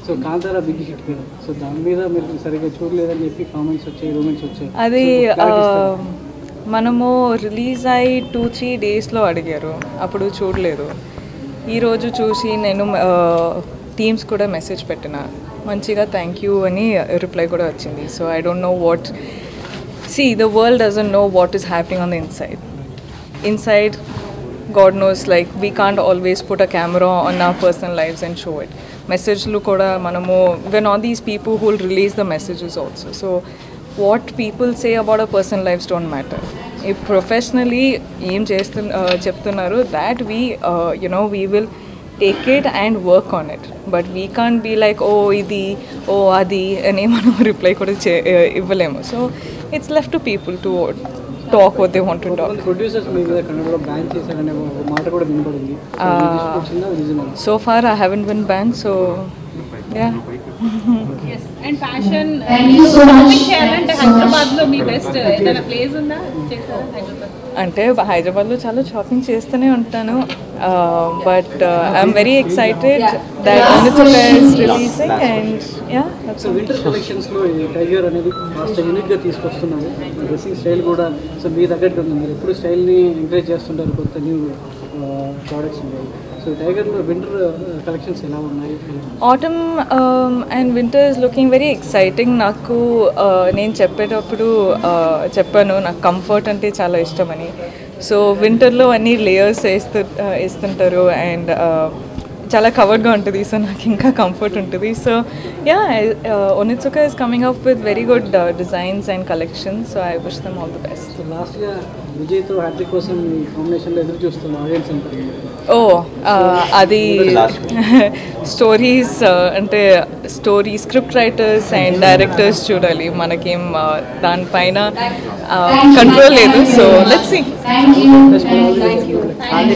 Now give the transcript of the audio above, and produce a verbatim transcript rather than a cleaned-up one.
So Kantara big hit కదా, so దాని మీద మీరు సరిగ్గా చూడలేదని చెప్పి కామెంట్స్ వచ్చాయి, రూమెంట్స్ వచ్చాయి. అది మనము రిలీజ్ అయ్యి టూ త్రీ డేస్లో అడిగారు, అప్పుడు చూడలేదు. ఈరోజు చూసి నేను టీమ్స్ కూడా మెసేజ్ పెట్టిన, మంచిగా థ్యాంక్ యూ అని రిప్లై కూడా వచ్చింది. So I don't know what, see the world doesn't know what is happening on the inside. Inside, God knows, like we can't always put a camera on our personal lives and show it. Message lu koda manamu, we're not these people who will release the messages also. So what people say about our personal lives don't matter. If professionally em chestun cheptunnaru that we uh, you know we will take it and work on it, but we can't be like oh idi oh adi ani manam reply kuda ivvalemu. So it's left to people to talk what they want to talk. Producers mee kuda kannada ban chesarane maata kuda vinabadindi. So far I haven't been banned, so yeah. Yes, and passion cheyalante Hyderabad lo mee best edana place unda chesara Hyderabad అంటే హైదరాబాద్లో చాలా shopping చేస్తూనే ఉంటాను, but I'm very excited that it's releasing and yeah. So winter కలెక్షన్స్లో ఈ Tiger అనేది కాస్త యూనిక్గా తీసుకొస్తున్నారు, డ్రెస్సింగ్ స్టైల్ కూడా సో మీ తగ్గట్టు ఉంది. మీరు ఎప్పుడు స్టైల్ని ఎంకరేజ్ చేస్తుంటారు, కొత్త న్యూ ప్రోడక్ట్స్ ఉన్నాయి. సో టైగర్లో వింటర్ కలెక్షన్స్ ఎలా ఉన్నాయి? Autumn and winter is looking very exciting. నాకు నేను చెప్పేటప్పుడు చెప్పాను నాకు కంఫర్ట్ అంటే చాలా ఇష్టమని. సో వింటర్లో అన్ని లేయర్స్ వేస్తూ వేస్తుంటారు అండ్ చాలా కవర్డ్గా ఉంటుంది, సో నాకు ఇంకా కంఫర్ట్ ఉంటుంది. So yeah, Onitsuka is coming up with very good designs and collections, so I wish them all the best. So లాస్ట్గా విజయ్తో హ్యాట్రిక్ కోసం ఈ కాంబినేషన్లో ఎదురు చూస్తున్నాం ఆడియన్స్ అంటారు. ఓ అది స్టోరీస్ అంటే story script writers and directors చూడాలి, మనకేం దానిపైన కంట్రోల్ లేదు. So let's see.